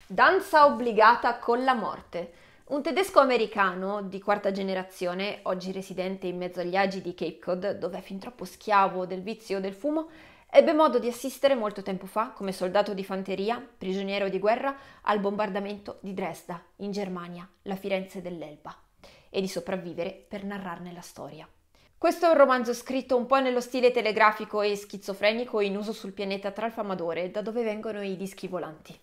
Danza obbligata con la morte. Un tedesco americano di quarta generazione, oggi residente in mezzo agli agi di Cape Cod, dove è fin troppo schiavo del vizio del fumo, ebbe modo di assistere molto tempo fa, come soldato di fanteria, prigioniero di guerra, al bombardamento di Dresda, in Germania, la Firenze dell'Elba, e di sopravvivere per narrarne la storia. Questo è un romanzo scritto un po' nello stile telegrafico e schizofrenico in uso sul pianeta Tralfamadore, da dove vengono i dischi volanti.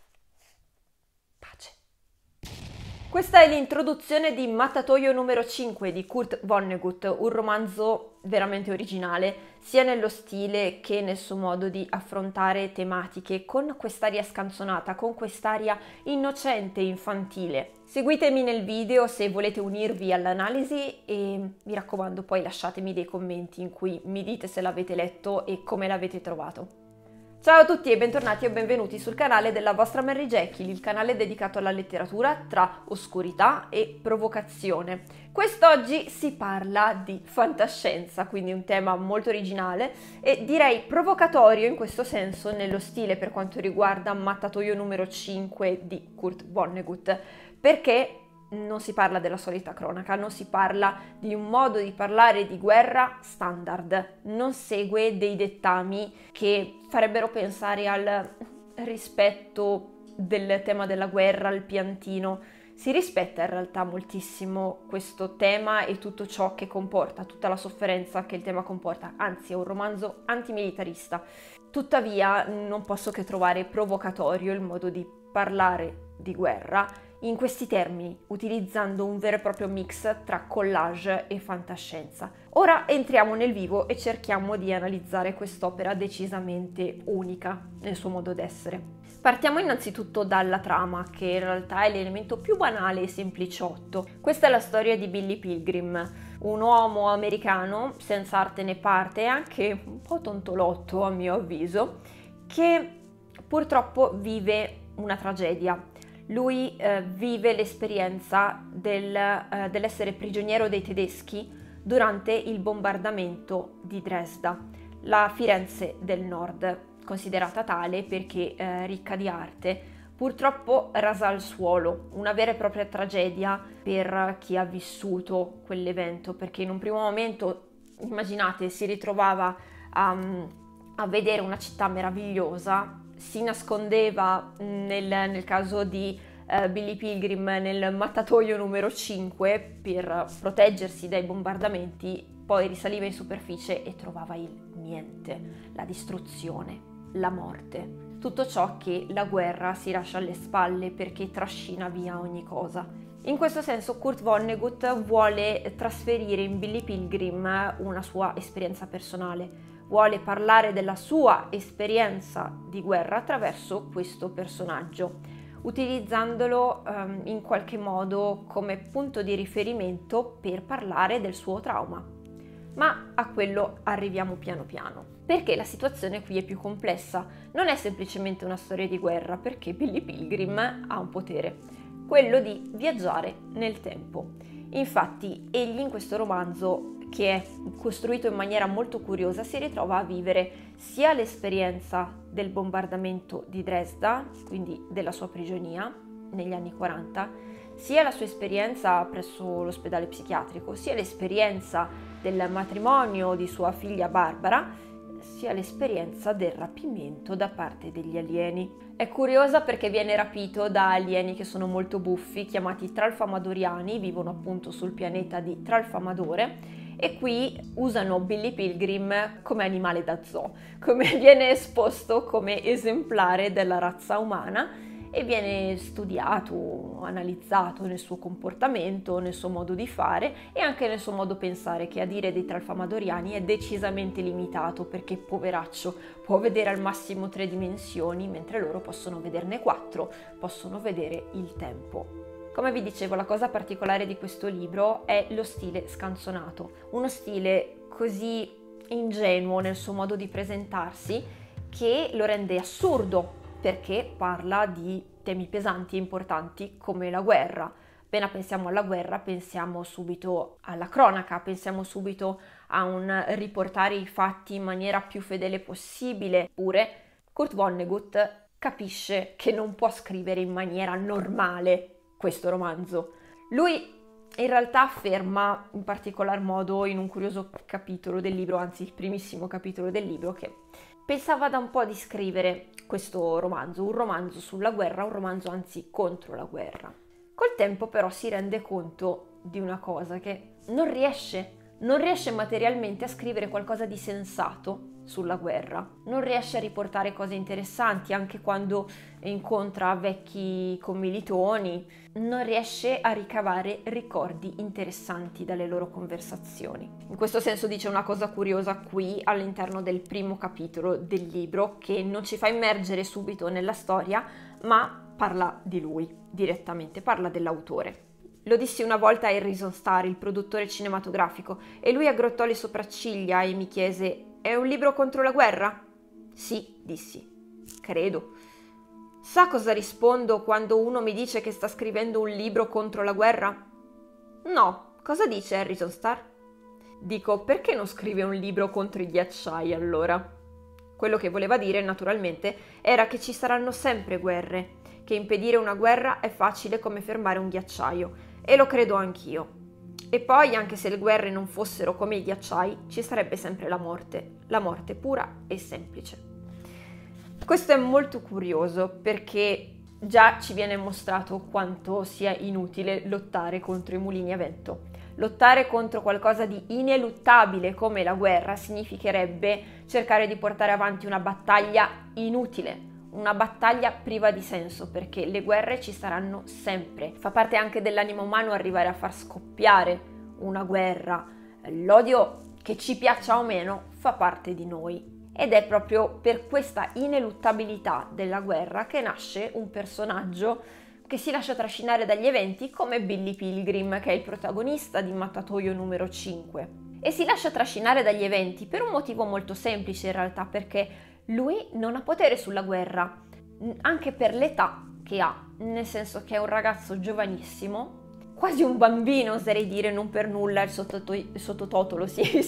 Pace. Questa è l'introduzione di Mattatoio numero 5 di Kurt Vonnegut, un romanzo veramente originale, sia nello stile che nel suo modo di affrontare tematiche, con quest'aria scanzonata, con quest'aria innocente, infantile. Seguitemi nel video se volete unirvi all'analisi e mi raccomando poi lasciatemi dei commenti in cui mi dite se l'avete letto e come l'avete trovato. Ciao a tutti e bentornati o benvenuti sul canale della vostra Mary Jekyll, il canale dedicato alla letteratura tra oscurità e provocazione. Quest'oggi si parla di fantascienza, quindi un tema molto originale e direi provocatorio in questo senso nello stile per quanto riguarda Mattatoio numero 5 di Kurt Vonnegut, perché non si parla della solita cronaca, non si parla di un modo di parlare di guerra standard, non segue dei dettami che farebbero pensare al rispetto del tema della guerra, al piantino. Si rispetta in realtà moltissimo questo tema e tutto ciò che comporta, tutta la sofferenza che il tema comporta, anzi è un romanzo antimilitarista. Tuttavia non posso che trovare provocatorio il modo di parlare di guerra in questi termini, utilizzando un vero e proprio mix tra collage e fantascienza. Ora entriamo nel vivo e cerchiamo di analizzare quest'opera decisamente unica nel suo modo d'essere. Partiamo innanzitutto dalla trama, che in realtà è l'elemento più banale e sempliciotto. Questa è la storia di Billy Pilgrim, un uomo americano senza arte né parte e anche un po' tontolotto a mio avviso, che purtroppo vive una tragedia. Lui vive l'esperienza dell'essere prigioniero dei tedeschi durante il bombardamento di Dresda, la Firenze del Nord, considerata tale perché ricca di arte, purtroppo rasa al suolo, una vera e propria tragedia per chi ha vissuto quell'evento, perché in un primo momento, immaginate, si ritrovava a vedere una città meravigliosa, si nascondeva nel caso di Billy Pilgrim nel mattatoio numero 5 per proteggersi dai bombardamenti, poi risaliva in superficie e trovava il niente, la distruzione, la morte, tutto ciò che la guerra si lascia alle spalle perché trascina via ogni cosa. In questo senso Kurt Vonnegut vuole trasferire in Billy Pilgrim una sua esperienza personale, vuole parlare della sua esperienza di guerra attraverso questo personaggio, utilizzandolo in qualche modo come punto di riferimento per parlare del suo trauma. Ma a quello arriviamo piano piano, perché la situazione qui è più complessa, non è semplicemente una storia di guerra, perché Billy Pilgrim ha un potere, quello di viaggiare nel tempo. Infatti egli in questo romanzo, che è costruito in maniera molto curiosa, si ritrova a vivere sia l'esperienza del bombardamento di Dresda, quindi della sua prigionia negli anni 40, sia la sua esperienza presso l'ospedale psichiatrico, sia l'esperienza del matrimonio di sua figlia Barbara, sia l'esperienza del rapimento da parte degli alieni. È curiosa perché viene rapito da alieni che sono molto buffi, chiamati Tralfamadoriani, vivono appunto sul pianeta di Tralfamadore, e qui usano Billy Pilgrim come animale da zoo, come viene esposto come esemplare della razza umana e viene studiato, analizzato nel suo comportamento, nel suo modo di fare e anche nel suo modo pensare, che a dire dei Tralfamadoriani è decisamente limitato perché poveraccio può vedere al massimo 3 dimensioni mentre loro possono vederne 4, possono vedere il tempo. Come vi dicevo, la cosa particolare di questo libro è lo stile scanzonato, uno stile così ingenuo nel suo modo di presentarsi che lo rende assurdo perché parla di temi pesanti e importanti come la guerra. Appena pensiamo alla guerra pensiamo subito alla cronaca, pensiamo subito a un riportare i fatti in maniera più fedele possibile, eppure Kurt Vonnegut capisce che non può scrivere in maniera normale questo romanzo. Lui in realtà afferma in particolar modo in un curioso capitolo del libro, anzi il primissimo capitolo del libro, che pensava da un po' di scrivere questo romanzo, un romanzo sulla guerra, un romanzo anzi contro la guerra. Col tempo però si rende conto di una cosa, che non riesce materialmente a scrivere qualcosa di sensato sulla guerra, non riesce a riportare cose interessanti anche quando incontra vecchi commilitoni, non riesce a ricavare ricordi interessanti dalle loro conversazioni. In questo senso dice una cosa curiosa qui all'interno del primo capitolo del libro, che non ci fa immergere subito nella storia, ma parla di lui direttamente, parla dell'autore. Lo dissi una volta a Harrison Starr, il produttore cinematografico, e lui aggrottò le sopracciglia e mi chiese: «È un libro contro la guerra?» «Sì», dissi. «Credo». Sa cosa rispondo quando uno mi dice che sta scrivendo un libro contro la guerra? «No, cosa dice Harrison Starr?» Dico: «Perché non scrive un libro contro i ghiacciai allora?» Quello che voleva dire, naturalmente, era che ci saranno sempre guerre, che impedire una guerra è facile come fermare un ghiacciaio, e lo credo anch'io. E poi, anche se le guerre non fossero come i ghiacciai, ci sarebbe sempre la morte pura e semplice. Questo è molto curioso perché già ci viene mostrato quanto sia inutile lottare contro i mulini a vento. Lottare contro qualcosa di ineluttabile come la guerra significherebbe cercare di portare avanti una battaglia inutile, una battaglia priva di senso, perché le guerre ci saranno sempre. Fa parte anche dell'animo umano arrivare a far scoppiare una guerra. L'odio, che ci piaccia o meno, fa parte di noi. Ed è proprio per questa ineluttabilità della guerra che nasce un personaggio che si lascia trascinare dagli eventi come Billy Pilgrim, che è il protagonista di Mattatoio numero 5. E si lascia trascinare dagli eventi per un motivo molto semplice in realtà, perché lui non ha potere sulla guerra, anche per l'età che ha, nel senso che è un ragazzo giovanissimo, quasi un bambino oserei dire, non per nulla il sottotitolo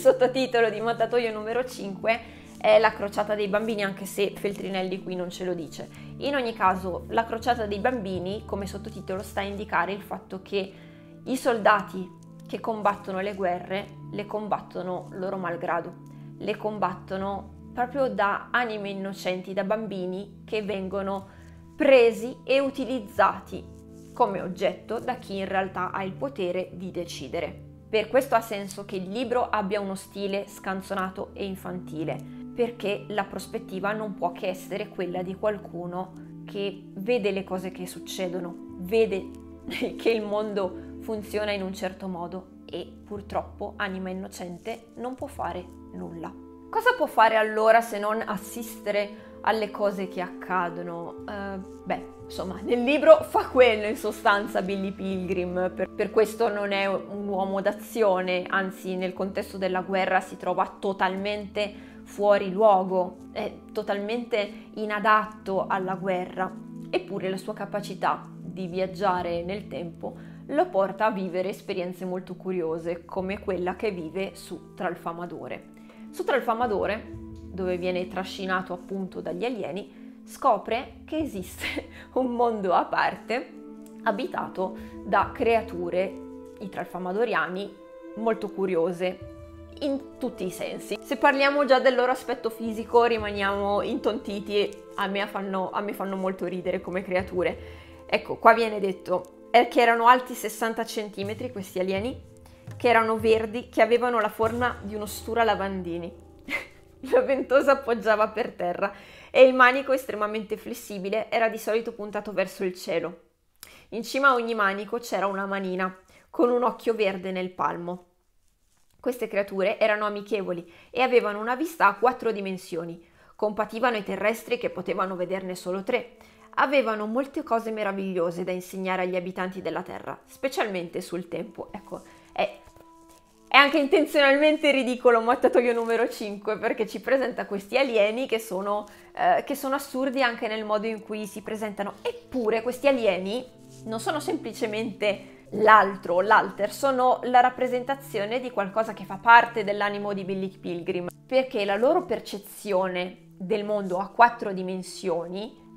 di Mattatoio numero 5 è la crociata dei bambini, anche se Feltrinelli qui non ce lo dice. In ogni caso, la crociata dei bambini come sottotitolo sta a indicare il fatto che i soldati che combattono le guerre le combattono loro malgrado, le combattono proprio da anime innocenti, da bambini che vengono presi e utilizzati come oggetto da chi in realtà ha il potere di decidere. Per questo ha senso che il libro abbia uno stile scanzonato e infantile, perché la prospettiva non può che essere quella di qualcuno che vede le cose che succedono, vede che il mondo funziona in un certo modo e purtroppo, anima innocente, non può fare nulla. Cosa può fare allora se non assistere alle cose che accadono? Insomma, nel libro fa quello in sostanza Billy Pilgrim, per questo non è un uomo d'azione, anzi nel contesto della guerra si trova totalmente fuori luogo, è totalmente inadatto alla guerra, eppure la sua capacità di viaggiare nel tempo lo porta a vivere esperienze molto curiose, come quella che vive su Tralfamadore. Su Tralfamadore, dove viene trascinato appunto dagli alieni, scopre che esiste un mondo a parte abitato da creature, i Tralfamadoriani, molto curiose in tutti i sensi. Se parliamo già del loro aspetto fisico rimaniamo intontiti e a me fanno molto ridere come creature. Ecco, qua viene detto che erano alti 60 cm questi alieni, che erano verdi, che avevano la forma di uno stura lavandini. La ventosa appoggiava per terra e il manico, estremamente flessibile, era di solito puntato verso il cielo. In cima a ogni manico c'era una manina con un occhio verde nel palmo. Queste creature erano amichevoli e avevano una vista a 4 dimensioni, compativano i terrestri che potevano vederne solo 3. Avevano molte cose meravigliose da insegnare agli abitanti della Terra, specialmente sul tempo. Ecco, è anche intenzionalmente ridicolo Mattatoio numero 5, perché ci presenta questi alieni che sono assurdi anche nel modo in cui si presentano. Eppure questi alieni non sono semplicemente l'altro, l'alter, sono la rappresentazione di qualcosa che fa parte dell'animo di Billy Pilgrim, perché la loro percezione del mondo a 4 dimensioni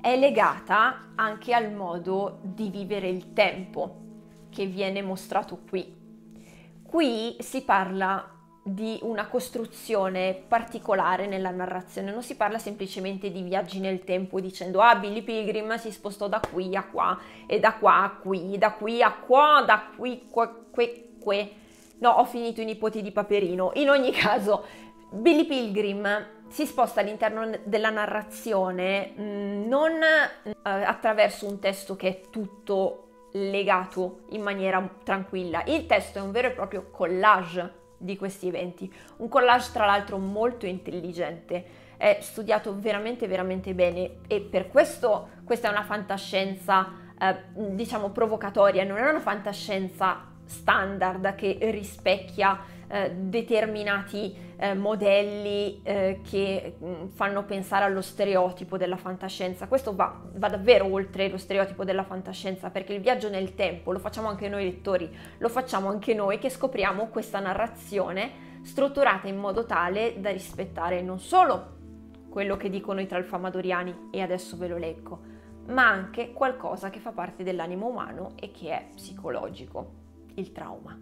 è legata anche al modo di vivere il tempo che viene mostrato qui. Qui si parla di una costruzione particolare nella narrazione, non si parla semplicemente di viaggi nel tempo dicendo Billy Pilgrim si spostò da qui a qua e da qua a qui, da qui a qua, da qui que. No, ho finito i nipoti di Paperino. In ogni caso, Billy Pilgrim si sposta all'interno della narrazione non attraverso un testo che è tutto legato in maniera tranquilla. Il testo è un vero e proprio collage di questi eventi, un collage tra l'altro molto intelligente, è studiato veramente veramente bene e per questo questa è una fantascienza diciamo provocatoria, non è una fantascienza standard che rispecchia determinati modelli che fanno pensare allo stereotipo della fantascienza. Questo va davvero oltre lo stereotipo della fantascienza, perché il viaggio nel tempo lo facciamo anche noi lettori, lo facciamo anche noi che scopriamo questa narrazione strutturata in modo tale da rispettare non solo quello che dicono i tralfamadoriani, e adesso ve lo leggo, ma anche qualcosa che fa parte dell'animo umano e che è psicologico, il trauma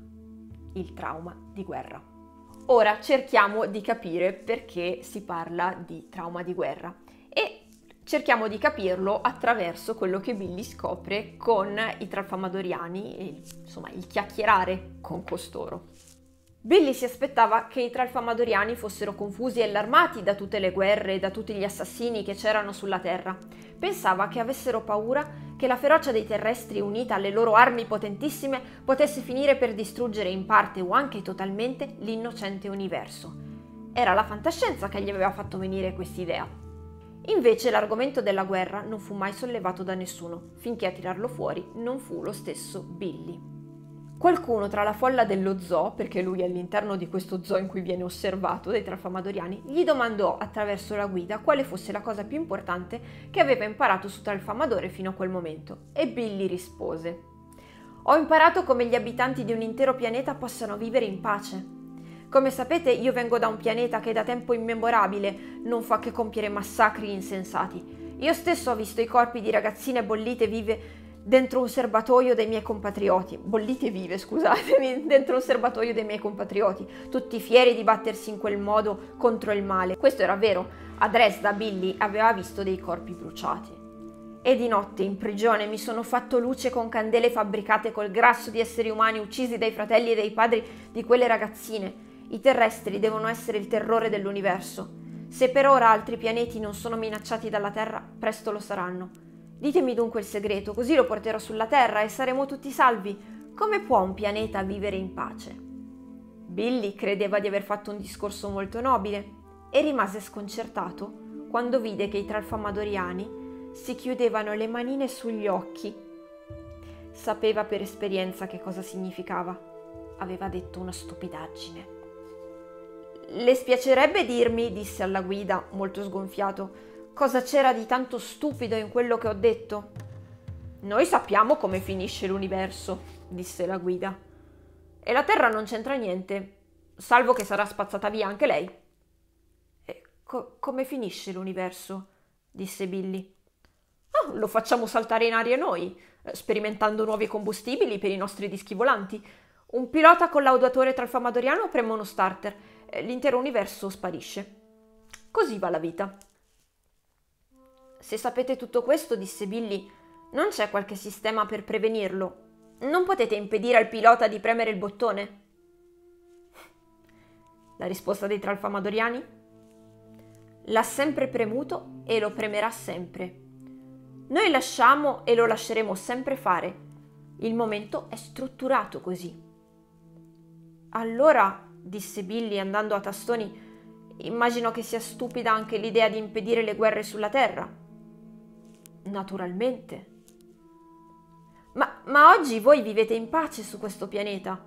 di guerra. Ora cerchiamo di capire perché si parla di trauma di guerra e cerchiamo di capirlo attraverso quello che Billy scopre con i tralfamadoriani e insomma il chiacchierare con costoro. Billy si aspettava che i tralfamadoriani fossero confusi e allarmati da tutte le guerre e da tutti gli assassini che c'erano sulla Terra. Pensava che avessero paura che la ferocia dei terrestri unita alle loro armi potentissime potesse finire per distruggere in parte o anche totalmente l'innocente universo. Era la fantascienza che gli aveva fatto venire quest'idea. Invece l'argomento della guerra non fu mai sollevato da nessuno, finché a tirarlo fuori non fu lo stesso Billy. Qualcuno tra la folla dello zoo, perché lui è all'interno di questo zoo in cui viene osservato dai tralfamadoriani, gli domandò attraverso la guida quale fosse la cosa più importante che aveva imparato su Tralfamadore fino a quel momento, e Billy rispose: «Ho imparato come gli abitanti di un intero pianeta possano vivere in pace. Come sapete, io vengo da un pianeta che da tempo immemorabile non fa che compiere massacri insensati. Io stesso ho visto i corpi di ragazzine bollite vive dentro un serbatoio dei miei compatrioti, dentro un serbatoio dei miei compatrioti, tutti fieri di battersi in quel modo contro il male». Questo era vero, a Dresda Billy aveva visto dei corpi bruciati. «E di notte in prigione mi sono fatto luce con candele fabbricate col grasso di esseri umani uccisi dai fratelli e dai padri di quelle ragazzine. I terrestri devono essere il terrore dell'universo. Se per ora altri pianeti non sono minacciati dalla Terra, presto lo saranno. Ditemi dunque il segreto, così lo porterò sulla Terra e saremo tutti salvi. Come può un pianeta vivere in pace?» Billy credeva di aver fatto un discorso molto nobile e rimase sconcertato quando vide che i tralfamadoriani si chiudevano le manine sugli occhi. Sapeva per esperienza che cosa significava. Aveva detto una stupidaggine. «Le spiacerebbe dirmi», disse alla guida, molto sgonfiato, «cosa c'era di tanto stupido in quello che ho detto?» «Noi sappiamo come finisce l'universo», disse la guida. «E la Terra non c'entra niente, salvo che sarà spazzata via anche lei». «Come finisce l'universo?» disse Billy. «Oh, lo facciamo saltare in aria noi, sperimentando nuovi combustibili per i nostri dischi volanti. Un pilota collaudatore tralfamadoriano preme uno starter, l'intero universo sparisce. Così va la vita». «Se sapete tutto questo», disse Billy, «non c'è qualche sistema per prevenirlo? Non potete impedire al pilota di premere il bottone?» La risposta dei tralfamadoriani? «L'ha sempre premuto e lo premerà sempre. Noi lasciamo e lo lasceremo sempre fare. Il momento è strutturato così». «Allora», disse Billy andando a tastoni, «immagino che sia stupida anche l'idea di impedire le guerre sulla Terra». «Naturalmente». Ma oggi voi vivete in pace su questo pianeta?»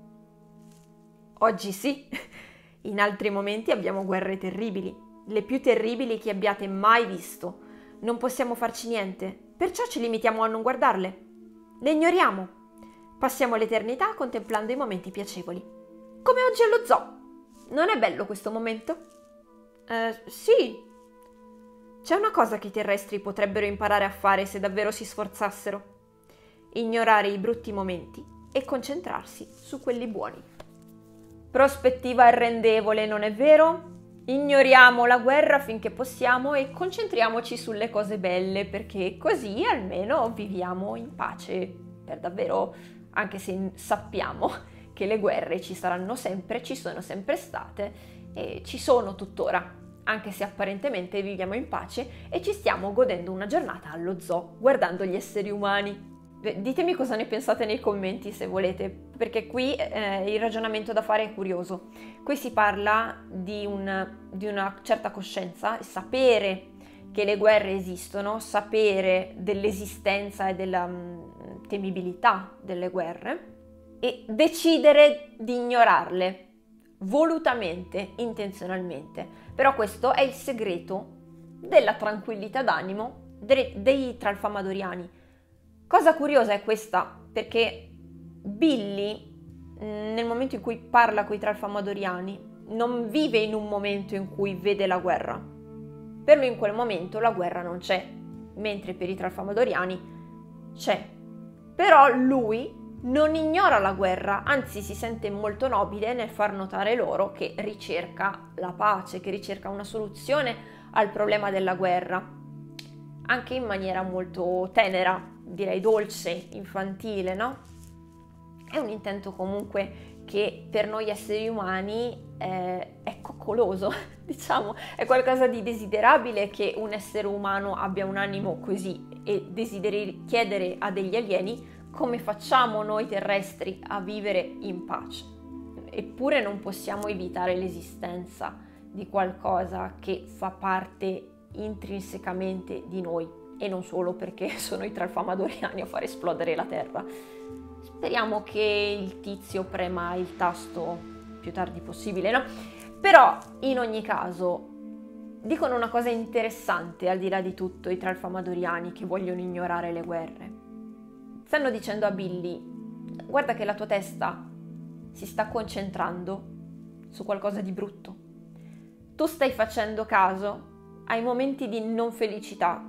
«Oggi sì. In altri momenti abbiamo guerre terribili, le più terribili che abbiate mai visto. Non possiamo farci niente, perciò ci limitiamo a non guardarle. Le ignoriamo. Passiamo l'eternità contemplando i momenti piacevoli. Come oggi allo zoo. Non è bello questo momento?» Sì. C'è una cosa che i terrestri potrebbero imparare a fare se davvero si sforzassero: ignorare i brutti momenti e concentrarsi su quelli buoni. Prospettiva arrendevole, non è vero? Ignoriamo la guerra finché possiamo e concentriamoci sulle cose belle, perché così almeno viviamo in pace per davvero, anche se sappiamo che le guerre ci saranno sempre, ci sono sempre state e ci sono tuttora, anche se apparentemente viviamo in pace e ci stiamo godendo una giornata allo zoo guardando gli esseri umani. Ditemi cosa ne pensate nei commenti se volete, perché qui il ragionamento da fare è curioso. Qui si parla di una certa coscienza, sapere che le guerre esistono, sapere dell'esistenza e della temibilità delle guerre e decidere di ignorarle volutamente, intenzionalmente. Però questo è il segreto della tranquillità d'animo dei tralfamadoriani. Cosa curiosa è questa, perché Billy, nel momento in cui parla coi tralfamadoriani, non vive in un momento in cui vede la guerra. Per lui in quel momento la guerra non c'è, mentre per i tralfamadoriani c'è. Però lui non ignora la guerra, anzi si sente molto nobile nel far notare loro che ricerca la pace, che ricerca una soluzione al problema della guerra, anche in maniera molto tenera, direi dolce, infantile, no? È un intento comunque che per noi esseri umani è coccoloso, diciamo, è qualcosa di desiderabile che un essere umano abbia un animo così e desideri chiedere a degli alieni come facciamo noi terrestri a vivere in pace. Eppure non possiamo evitare l'esistenza di qualcosa che fa parte intrinsecamente di noi. E non solo perché sono i tralfamadoriani a far esplodere la Terra. Speriamo che il tizio prema il tasto più tardi possibile, no? Però, in ogni caso, dicono una cosa interessante al di là di tutto i tralfamadoriani che vogliono ignorare le guerre. Stanno dicendo a Billy: guarda che la tua testa si sta concentrando su qualcosa di brutto. Tu stai facendo caso ai momenti di non felicità,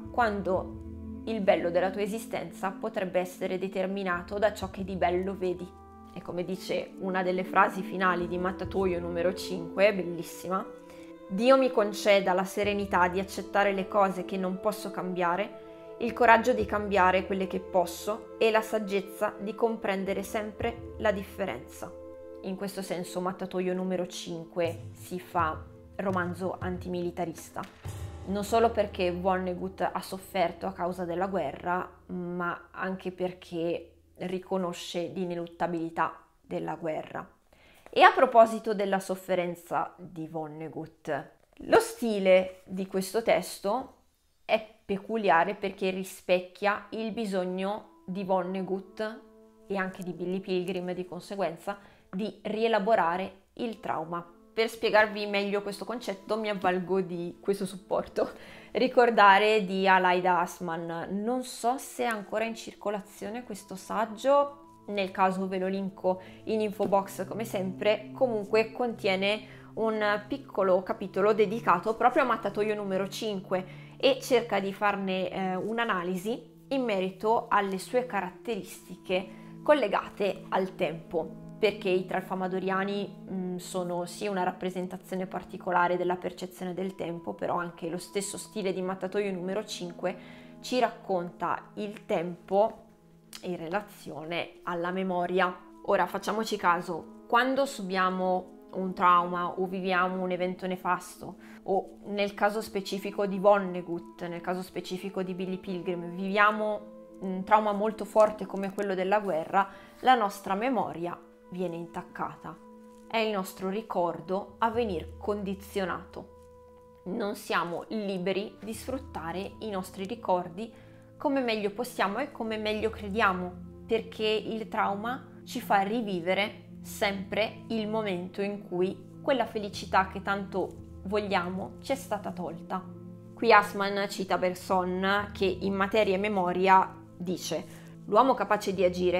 quando il bello della tua esistenza potrebbe essere determinato da ciò che di bello vedi. E come dice una delle frasi finali di Mattatoio numero 5, bellissima: Dio mi conceda la serenità di accettare le cose che non posso cambiare, il coraggio di cambiare quelle che posso e la saggezza di comprendere sempre la differenza. In questo senso Mattatoio numero 5 si fa romanzo antimilitarista. Non solo perché Vonnegut ha sofferto a causa della guerra, ma anche perché riconosce l'ineluttabilità della guerra. E a proposito della sofferenza di Vonnegut, lo stile di questo testo è peculiare perché rispecchia il bisogno di Vonnegut e anche di Billy Pilgrim di conseguenza di rielaborare il trauma. Per spiegarvi meglio questo concetto mi avvalgo di questo supporto. Ricordare di Aleida Assmann. Non so se è ancora in circolazione questo saggio, nel caso ve lo linko in info box come sempre. Comunque contiene un piccolo capitolo dedicato proprio a Mattatoio numero 5 e cerca di farne un'analisi in merito alle sue caratteristiche collegate al tempo, perché i tralfamadoriani sono sì una rappresentazione particolare della percezione del tempo, però anche lo stesso stile di Mattatoio numero 5 ci racconta il tempo in relazione alla memoria. Ora facciamoci caso, quando subiamo un trauma o viviamo un evento nefasto, o nel caso specifico di Vonnegut, nel caso specifico di Billy Pilgrim, viviamo un trauma molto forte come quello della guerra, la nostra memoria viene intaccata. È il nostro ricordo a venir condizionato. Non siamo liberi di sfruttare i nostri ricordi come meglio possiamo e come meglio crediamo, perché il trauma ci fa rivivere sempre il momento in cui quella felicità che tanto vogliamo ci è stata tolta. Qui Assmann cita Bergson che in materia e memoria dice: l'uomo capace di agire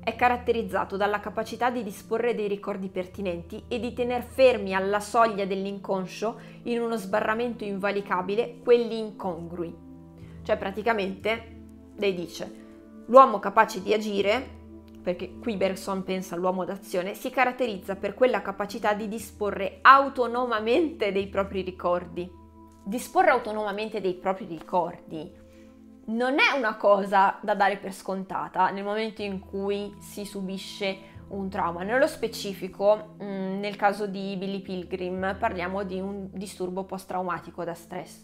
è caratterizzato dalla capacità di disporre dei ricordi pertinenti e di tener fermi alla soglia dell'inconscio, in uno sbarramento invalicabile, quelli incongrui. Cioè praticamente lei dice: l'uomo capace di agire, perché qui Bergson pensa all'uomo d'azione, si caratterizza per quella capacità di disporre autonomamente dei propri ricordi. Disporre autonomamente dei propri ricordi non è una cosa da dare per scontata nel momento in cui si subisce un trauma. Nello specifico, nel caso di Billy Pilgrim, parliamo di un disturbo post-traumatico da stress.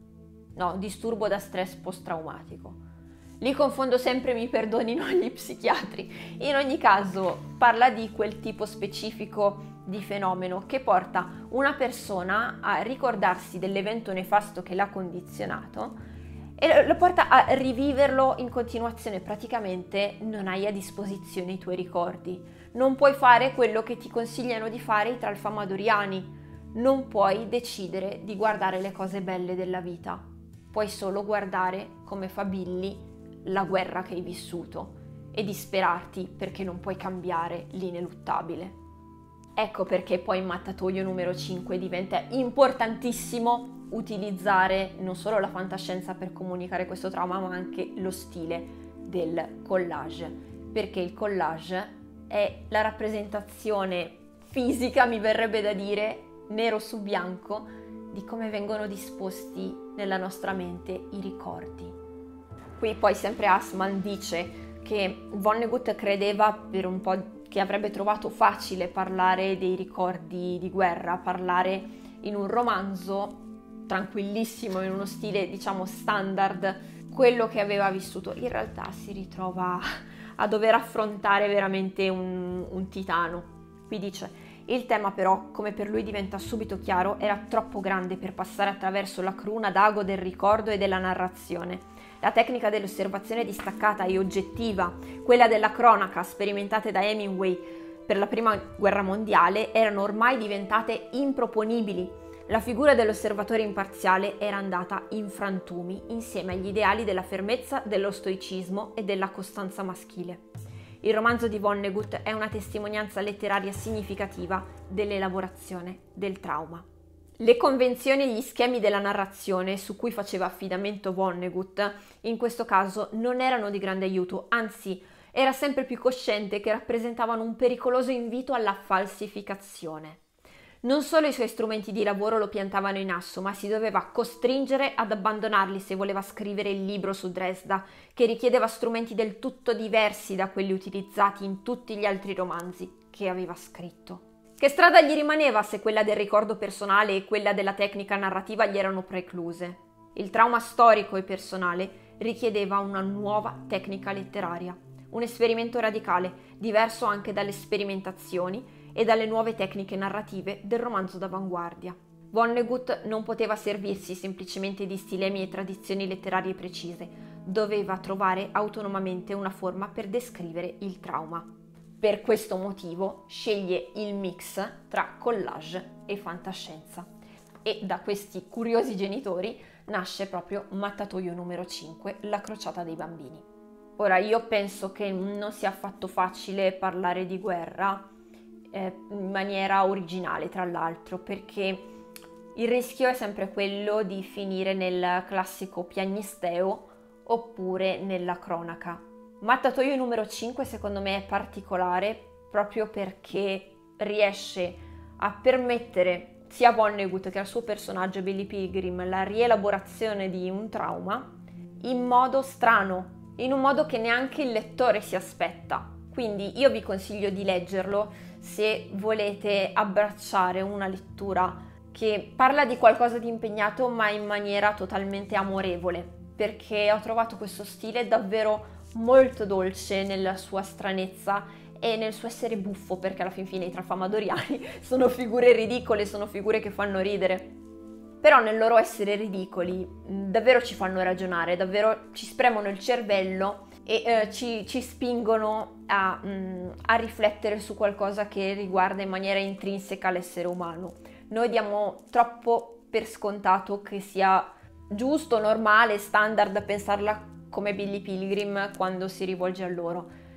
No, disturbo da stress post-traumatico. Li confondo sempre, mi perdonino gli psichiatri. In ogni caso, parla di quel tipo specifico di fenomeno che porta una persona a ricordarsi dell'evento nefasto che l'ha condizionato e lo porta a riviverlo in continuazione. Praticamente non hai a disposizione i tuoi ricordi. Non puoi fare quello che ti consigliano di fare i tralfamadoriani. Non puoi decidere di guardare le cose belle della vita. Puoi solo guardare, come fa Billy, la guerra che hai vissuto e disperarti perché non puoi cambiare l'ineluttabile. Ecco perché poi in Mattatoio numero 5 diventa importantissimo utilizzare non solo la fantascienza per comunicare questo trauma, ma anche lo stile del collage, perché il collage è la rappresentazione fisica, mi verrebbe da dire, nero su bianco, di come vengono disposti nella nostra mente i ricordi. Qui poi sempre Assman dice che Vonnegut credeva per un po' che avrebbe trovato facile parlare dei ricordi di guerra, parlare in un romanzo tranquillissimo, in uno stile diciamo standard, quello che aveva vissuto. In realtà si ritrova a dover affrontare veramente un titano. Qui dice: il tema però, come per lui diventa subito chiaro, era troppo grande per passare attraverso la cruna d'ago del ricordo e della narrazione. La tecnica dell'osservazione distaccata e oggettiva, quella della cronaca sperimentate da Hemingway per la prima guerra mondiale, erano ormai diventate improponibili. La figura dell'osservatore imparziale era andata in frantumi insieme agli ideali della fermezza, dello stoicismo e della costanza maschile. Il romanzo di Vonnegut è una testimonianza letteraria significativa dell'elaborazione del trauma. Le convenzioni e gli schemi della narrazione su cui faceva affidamento Vonnegut in questo caso non erano di grande aiuto, anzi era sempre più cosciente che rappresentavano un pericoloso invito alla falsificazione. Non solo i suoi strumenti di lavoro lo piantavano in asso, ma si doveva costringere ad abbandonarli se voleva scrivere il libro su Dresda, che richiedeva strumenti del tutto diversi da quelli utilizzati in tutti gli altri romanzi che aveva scritto. Che strada gli rimaneva se quella del ricordo personale e quella della tecnica narrativa gli erano precluse? Il trauma storico e personale richiedeva una nuova tecnica letteraria, un esperimento radicale, diverso anche dalle sperimentazioni e dalle nuove tecniche narrative del romanzo d'avanguardia. Vonnegut non poteva servirsi semplicemente di stilemi e tradizioni letterarie precise, doveva trovare autonomamente una forma per descrivere il trauma. Per questo motivo sceglie il mix tra collage e fantascienza. E da questi curiosi genitori nasce proprio Mattatoio numero 5, La crociata dei bambini. Ora, io penso che non sia affatto facile parlare di guerra in maniera originale, tra l'altro, perché il rischio è sempre quello di finire nel classico piagnisteo oppure nella cronaca. Mattatoio numero 5 secondo me è particolare proprio perché riesce a permettere sia a Vonnegut che al suo personaggio Billy Pilgrim la rielaborazione di un trauma in modo strano, in un modo che neanche il lettore si aspetta. Quindi io vi consiglio di leggerlo se volete abbracciare una lettura che parla di qualcosa di impegnato ma in maniera totalmente amorevole, perché ho trovato questo stile davvero molto dolce nella sua stranezza e nel suo essere buffo, perché alla fin fine i tralfamadoriani sono figure ridicole, sono figure che fanno ridere, però nel loro essere ridicoli davvero ci fanno ragionare, davvero ci spremono il cervello e ci spingono a riflettere su qualcosa che riguarda in maniera intrinseca l'essere umano. Noi diamo troppo per scontato che sia giusto, normale, standard pensarla come Billy Pilgrim quando si rivolge a loro.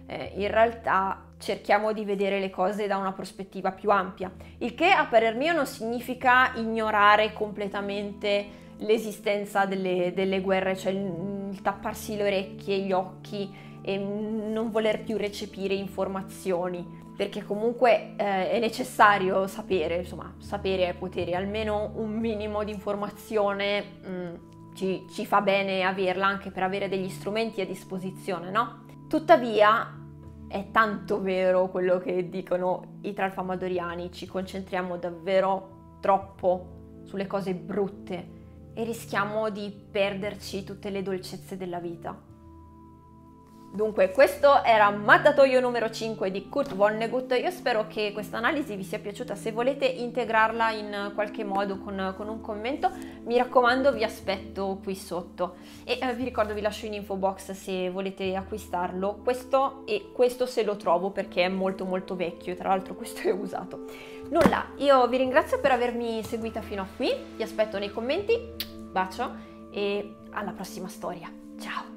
in realtà cerchiamo di vedere le cose da una prospettiva più ampia, il che a parer mio non significa ignorare completamente l'esistenza delle guerre, cioè il tapparsi le orecchie, gli occhi e non voler più recepire informazioni, perché comunque è necessario sapere, insomma, sapere è potere, almeno un minimo di informazione ci fa bene averla anche per avere degli strumenti a disposizione, no? Tuttavia è tanto vero quello che dicono i tralfamadoriani, ci concentriamo davvero troppo sulle cose brutte e rischiamo di perderci tutte le dolcezze della vita. Dunque, questo era Mattatoio numero 5 di Kurt Vonnegut. Io spero che questa analisi vi sia piaciuta. Se volete integrarla in qualche modo con un commento, mi raccomando, vi aspetto qui sotto. E vi ricordo, vi lascio in info box se volete acquistarlo. Questo se lo trovo, perché è molto molto vecchio, tra l'altro questo è usato. Nulla, io vi ringrazio per avermi seguita fino a qui, vi aspetto nei commenti, bacio e alla prossima storia. Ciao!